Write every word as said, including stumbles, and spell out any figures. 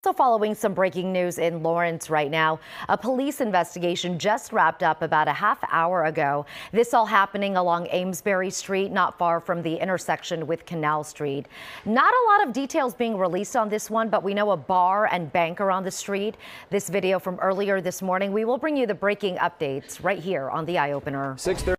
So following some breaking news in Lawrence right now, a police investigation just wrapped up about a half hour ago. This all happening along Amesbury Street, not far from the intersection with Canal Street. Not a lot of details being released on this one, but we know a bar and bank are on the street. This video from earlier this morning, we will bring you the breaking updates right here on the Eye Opener. six thirty